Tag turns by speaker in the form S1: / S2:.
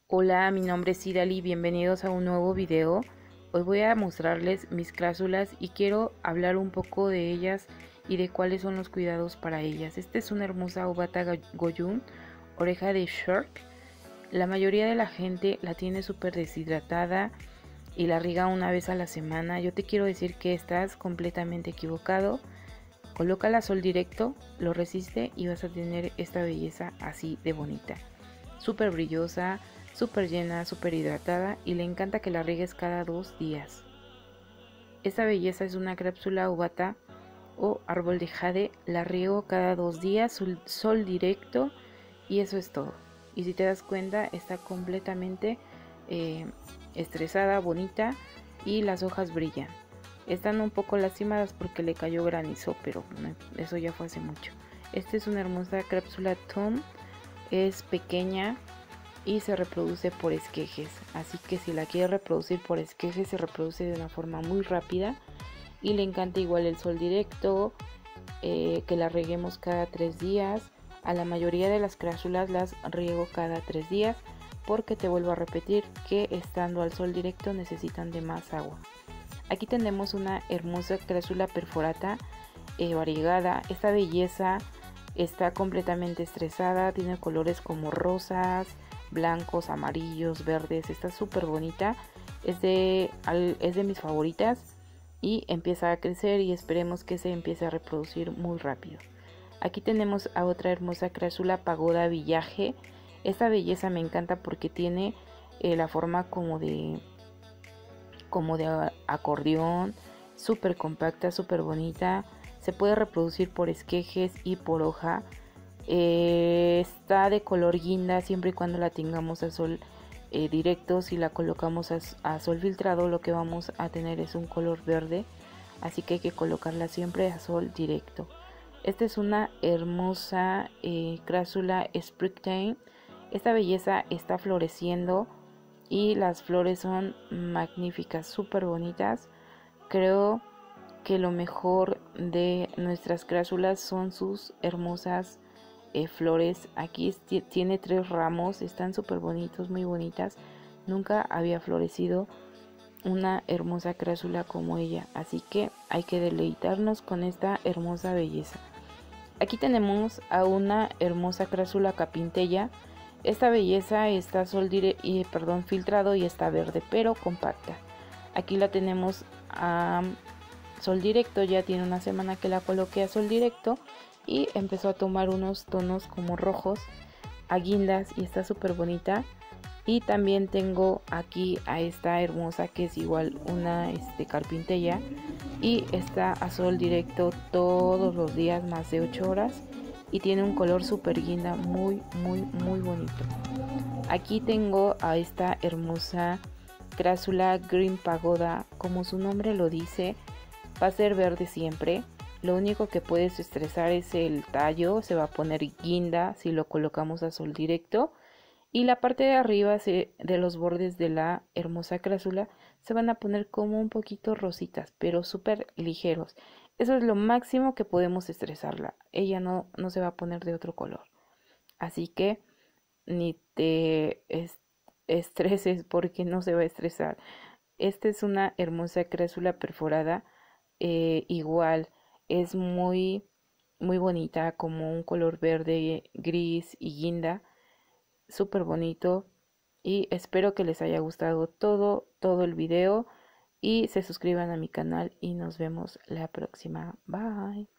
S1: Hola, mi nombre es Idali, bienvenidos a un nuevo video. Hoy voy a mostrarles mis crásulas y quiero hablar un poco de ellas y de cuáles son los cuidados para ellas. Esta es una hermosa Obata Goyun, oreja de Shark. La mayoría de la gente la tiene súper deshidratada y la riega una vez a la semana. Yo te quiero decir que estás completamente equivocado. Colócala a sol directo, lo resiste y vas a tener esta belleza así de bonita. Súper brillosa, súper llena, súper hidratada y le encanta que la riegues cada 2 días. Esta belleza es una cápsula Obata o árbol de jade, la riego cada 2 días, sol directo y eso es todo. Y si te das cuenta está completamente estresada, bonita y las hojas brillan. Están un poco lastimadas porque le cayó granizo, pero eso ya fue hace mucho. Esta es una hermosa cápsula Tom, es pequeña y se reproduce por esquejes, así que si la quieres reproducir por esquejes se reproduce de una forma muy rápida y le encanta igual el sol directo, que la reguemos cada 3 días. A la mayoría de las crásulas las riego cada 3 días porque te vuelvo a repetir que estando al sol directo necesitan de más agua. Aquí tenemos una hermosa crásula perforata variegada. Esta belleza está completamente estresada, tiene colores como rosas, blancos, amarillos, verdes, está súper bonita, es de mis favoritas y empieza a crecer y esperemos que se empiece a reproducir muy rápido. Aquí tenemos a otra hermosa crásula pagoda village. Esta belleza me encanta porque tiene la forma como de acordeón, súper compacta, súper bonita, se puede reproducir por esquejes y por hoja. Está de color guinda siempre y cuando la tengamos a sol directo. Si la colocamos a sol filtrado lo que vamos a tener es un color verde, así que hay que colocarla siempre a sol directo. Esta es una hermosa crásula Springtime. Esta belleza está floreciendo y las flores son magníficas, súper bonitas. Creo que lo mejor de nuestras crásulas son sus hermosas flores. Aquí tiene 3 ramos, están súper bonitos, muy bonitas. Nunca había florecido una hermosa crásula como ella, así que hay que deleitarnos con esta hermosa belleza. Aquí tenemos a una hermosa crásula capintella. Esta belleza está filtrado y está verde pero compacta. Aquí la tenemos a sol directo, ya tiene una semana que la coloqué a sol directo y empezó a tomar unos tonos como rojos a guindas y está súper bonita. Y también tengo aquí a esta hermosa que es igual una carpintella y está a sol directo todos los días más de 8 horas y tiene un color súper guinda muy bonito. Aquí tengo a esta hermosa crásula Green Pagoda, como su nombre lo dice, va a ser verde siempre. Lo único que puedes estresar es el tallo, se va a poner guinda si lo colocamos a sol directo. Y la parte de arriba de los bordes de la hermosa crásula se van a poner como un poquito rositas, pero súper ligeros. Eso es lo máximo que podemos estresarla. Ella no se va a poner de otro color. Así que ni te estreses porque no se va a estresar. Esta es una hermosa crásula perforada. Igual es muy bonita, como un color verde, gris y guinda. Súper bonito y espero que les haya gustado todo el video y se suscriban a mi canal y nos vemos la próxima. Bye.